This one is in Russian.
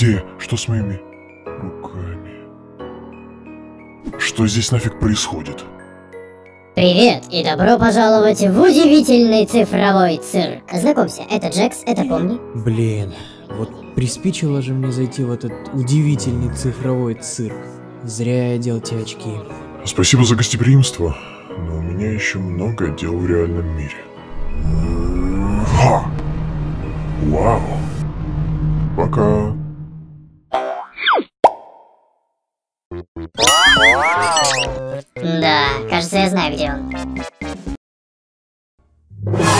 Где я? Что с моими руками? Что здесь нафиг происходит? Привет и добро пожаловать в удивительный цифровой цирк. Знакомься, это Джекс, это Помни. Блин, вот приспичило же мне зайти в этот удивительный цифровой цирк. Зря я одел те очки. Спасибо за гостеприимство, но у меня еще много дел в реальном мире. Вау. Пока. Да, кажется, я знаю, где он.